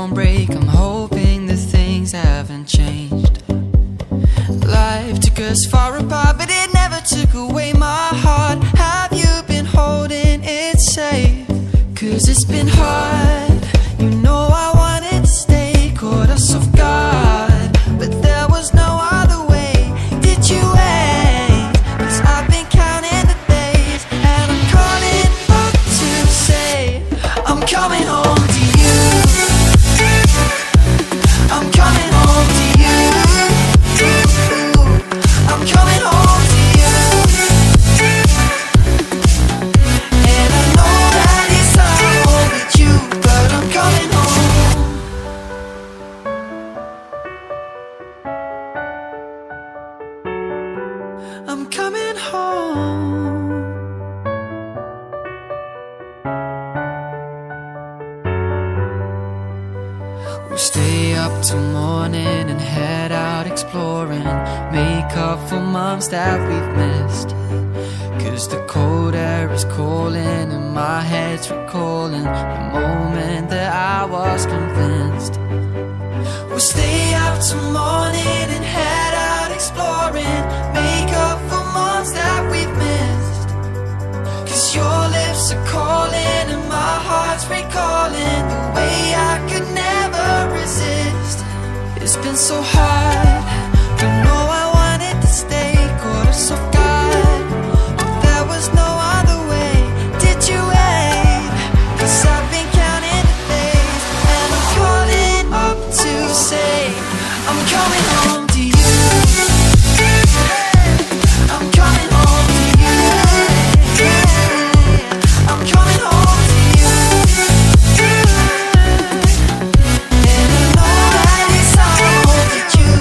won't break. I'm hoping that things haven't changed. Life took us far apart, but it never took away my heart. Have you been holding it safe? 'Cause it's been hard. You know I wanted to stay, caught us off guard, but there was no other way. Did you wait? 'Cause I've been counting the days, and I'm calling up to say I'm coming home to you. I'm coming home to you. I'm coming home to you. And I know that it's hard with you, but I'm coming home. I'm coming home. We stay up till morning and head out exploring, make up for months that we've missed. 'Cause the cold air is calling and my head's recalling the moment that I was convinced. We'll stay up till morning and head out exploring, make up for months that we've missed. 'Cause your lips are calling and my heart's recalling the way I could never resist. It's been so hard, but no, I wanted to stay, caught us off guard, but there was no other way. Did you wait? 'Cause I've been counting the days, and I'm calling up to say I'm coming home to you. I'm coming home to you. I'm coming home to you. And I know that it's hard with you,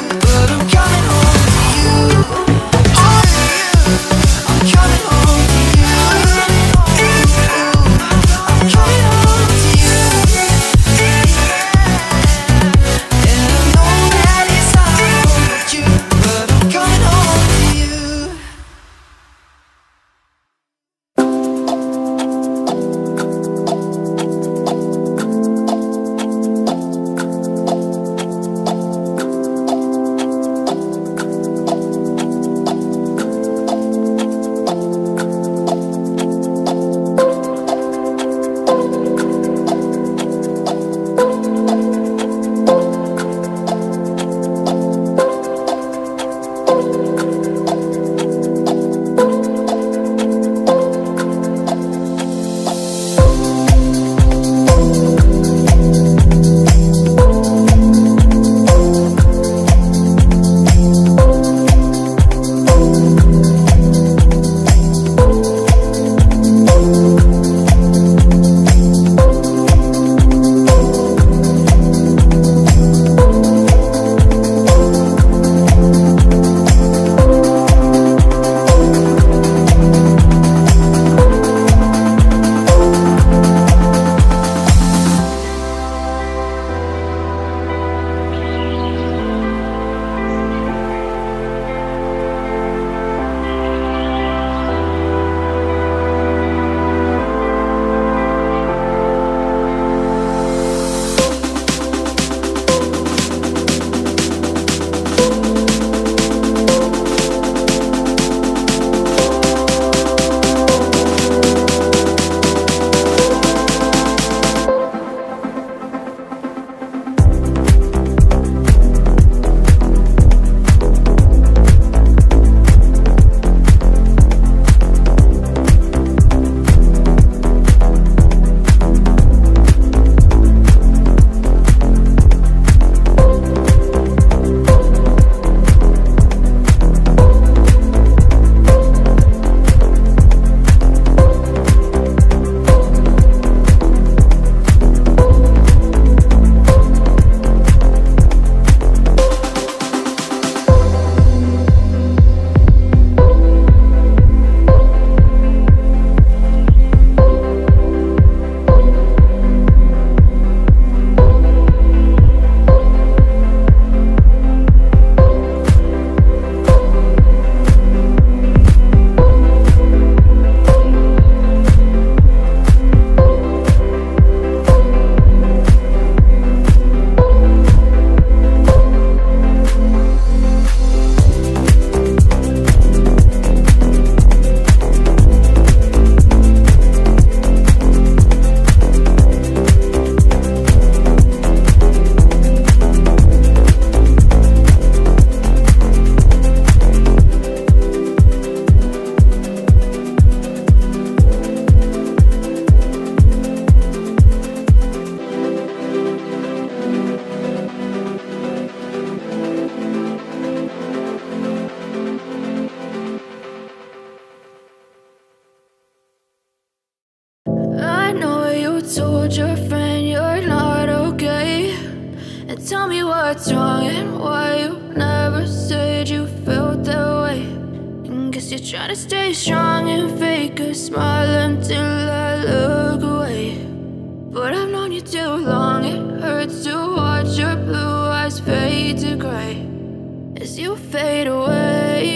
Tell me what's wrong and why you never said you felt that way. And guess you're trying to stay strong and fake a smile until I look away. But I've known you too long, it hurts to watch your blue eyes fade to gray as you fade away,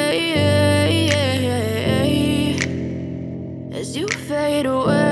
as you fade away.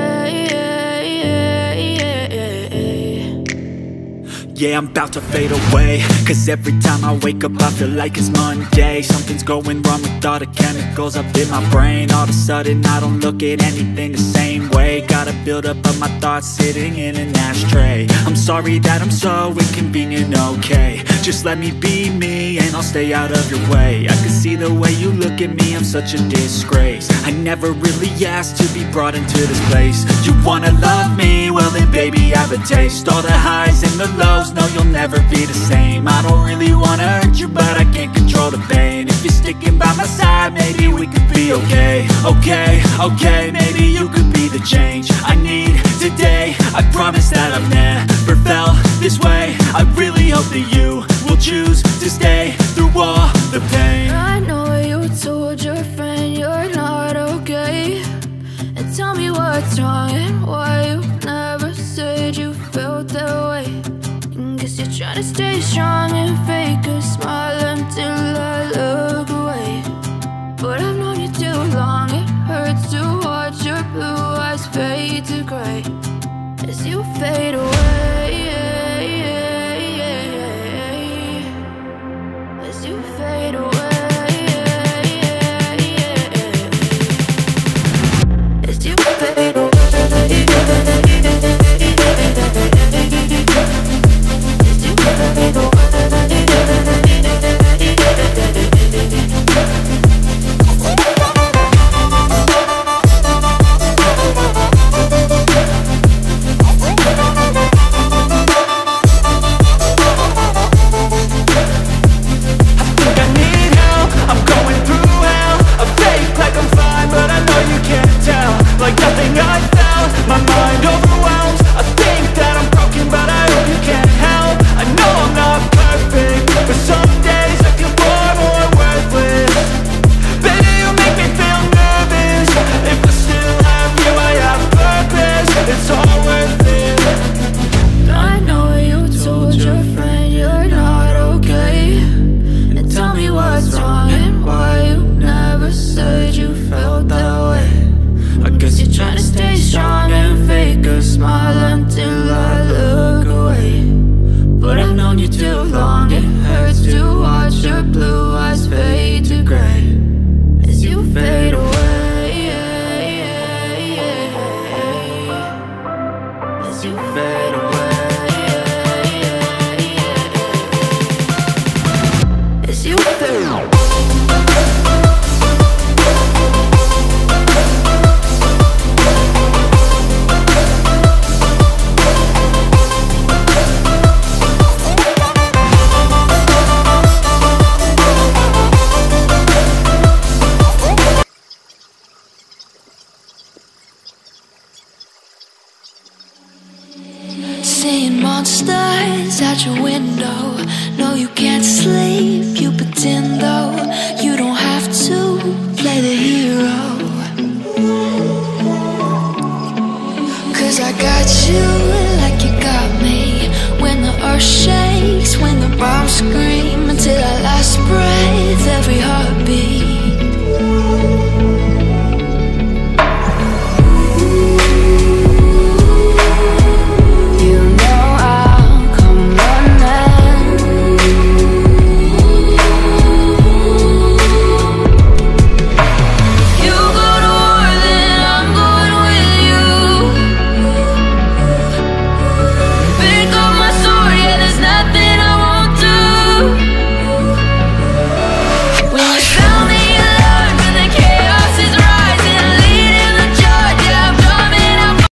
Yeah, I'm about to fade away, cause every time I wake up I feel like it's Monday. Something's going wrong with all the chemicals up in my brain. All of a sudden I don't look at anything the same way. Got a buildup of my thoughts sitting in an ashtray. I'm sorry that I'm so inconvenient, okay. Just let me be me and I'll stay out of your way. I can see the way you look at me, I'm such a disgrace. I never really asked to be brought into this place. You wanna love me? Well then baby I have a taste. All the highs and the lows, no, you'll never be the same. I don't really wanna hurt you, but I can't control the pain. If you're sticking by my side, maybe we could be okay. Okay, maybe you could be the change I need today. I promise that I've never felt this way. I really hope that you will choose to stay through all the pain. I know you told your friend you're not okay, and tell me what's wrong and why you never said you felt that way. Guess you're trying to stay strong and fake a smile until I look away. But I've known you too long, it hurts to watch your blue eyes fade to gray as you fade away, as you fade away, as you fade away. Seeing monsters out your window. No, you can't sleep, you pretend though. You don't have to play the hero, cause I got you like you got me. When the earth shakes, when the bombs scream,